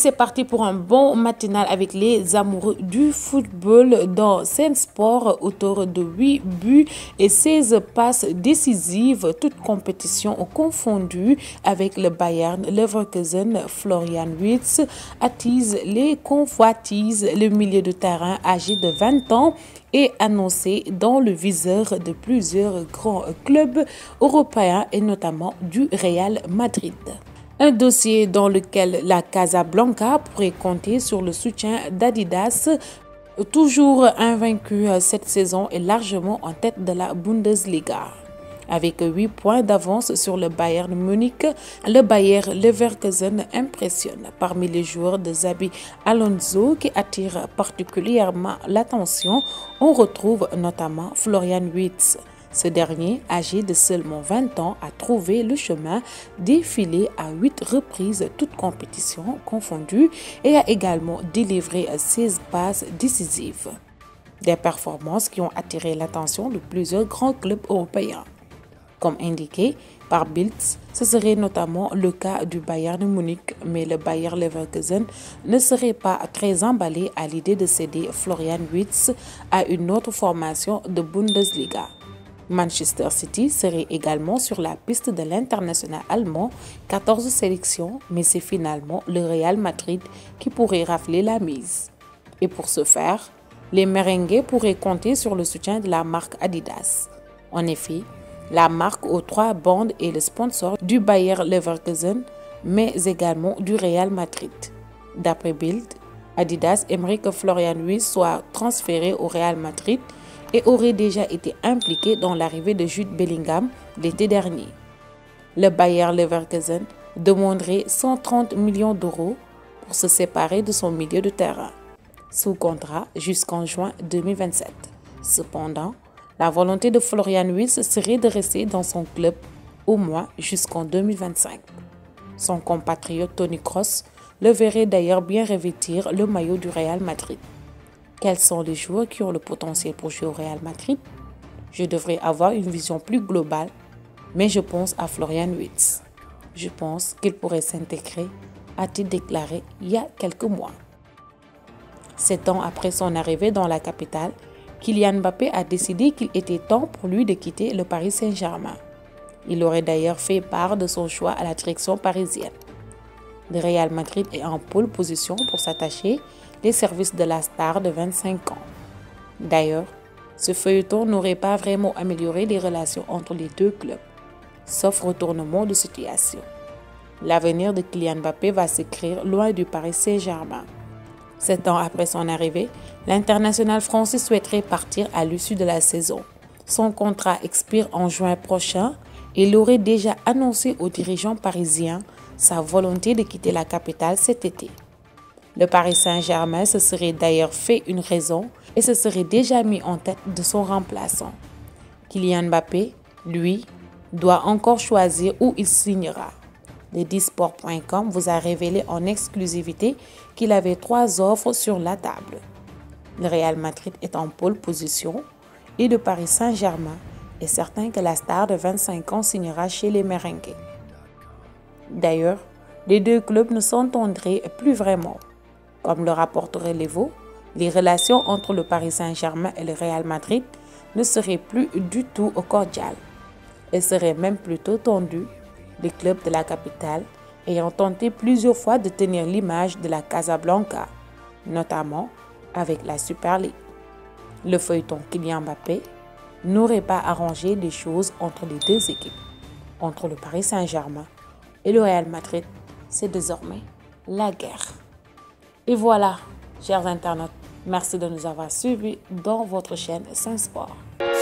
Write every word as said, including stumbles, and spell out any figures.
c'est parti pour un bon matinal avec les amoureux du football dans Sen Sport, auteur de huit buts et seize passes décisives, toutes compétitions confondues avec le Bayern Leverkusen. Florian Wirtz attise les convoitises. Le milieu de terrain âgé de vingt ans est annoncé dans le viseur de plusieurs grands clubs européens et notamment du Real Madrid. Un dossier dans lequel la Casablanca pourrait compter sur le soutien d'Adidas, toujours invaincu cette saison et largement en tête de la Bundesliga. Avec huit points d'avance sur le Bayern Munich, le Bayer Leverkusen impressionne. Parmi les joueurs de Xabi Alonso qui attirent particulièrement l'attention, on retrouve notamment Florian Wirtz. Ce dernier, âgé de seulement vingt ans, a trouvé le chemin défilé à huit reprises, toutes compétitions confondues, et a également délivré seize passes décisives. Des performances qui ont attiré l'attention de plusieurs grands clubs européens. Comme indiqué par Bild, ce serait notamment le cas du Bayern Munich, mais le Bayer Leverkusen ne serait pas très emballé à l'idée de céder Florian Wirtz à une autre formation de Bundesliga. Manchester City serait également sur la piste de l'international allemand, quatorze sélections, mais c'est finalement le Real Madrid qui pourrait rafler la mise. Et pour ce faire, les merengues pourraient compter sur le soutien de la marque Adidas. En effet, la marque aux trois bandes est le sponsor du Bayer Leverkusen, mais également du Real Madrid. D'après Bild, Adidas aimerait que Florian Wirtz soit transféré au Real Madrid et aurait déjà été impliqué dans l'arrivée de Jude Bellingham l'été dernier. Le Bayer Leverkusen demanderait cent trente millions d'euros pour se séparer de son milieu de terrain, sous contrat jusqu'en juin deux mille vingt-sept. Cependant, la volonté de Florian Wirtz serait de rester dans son club au moins jusqu'en deux mille vingt-cinq. Son compatriote Toni Kroos le verrait d'ailleurs bien revêtir le maillot du Real Madrid. Quels sont les joueurs qui ont le potentiel pour jouer au Real Madrid? Je devrais avoir une vision plus globale, mais je pense à Florian Wirtz. Je pense qu'il pourrait s'intégrer, a-t-il déclaré il y a quelques mois. Sept ans après son arrivée dans la capitale, Kylian Mbappé a décidé qu'il était temps pour lui de quitter le Paris Saint-Germain. Il aurait d'ailleurs fait part de son choix à la direction parisienne. Le Real Madrid est en pole position pour s'attacher les services de la star de vingt-cinq ans. D'ailleurs, ce feuilleton n'aurait pas vraiment amélioré les relations entre les deux clubs, sauf retournement de situation. L'avenir de Kylian Mbappé va s'écrire loin du Paris Saint-Germain. Sept ans après son arrivée, l'international français souhaiterait partir à l'issue de la saison. Son contrat expire en juin prochain et il aurait déjà annoncé aux dirigeants parisiens sa volonté de quitter la capitale cet été. Le Paris Saint-Germain se serait d'ailleurs fait une raison et se serait déjà mis en tête de son remplaçant. Kylian Mbappé, lui, doit encore choisir où il signera. Le Disport point com vous a révélé en exclusivité qu'il avait trois offres sur la table. Le Real Madrid est en pole position et le Paris Saint-Germain est certain que la star de vingt-cinq ans signera chez les merengues. D'ailleurs, les deux clubs ne s'entendraient plus vraiment. Comme le rapporterait l'Evo, les relations entre le Paris Saint-Germain et le Real Madrid ne seraient plus du tout cordiales. Elles seraient même plutôt tendues, les clubs de la capitale ayant tenté plusieurs fois de tenir l'image de la Casablanca, notamment avec la Super League. Le feuilleton Kylian Mbappé n'aurait pas arrangé les choses entre les deux équipes. Entre le Paris Saint-Germain et le Real Madrid, c'est désormais la guerre. Et voilà, chers internautes, merci de nous avoir suivis dans votre chaîne Sen Sport.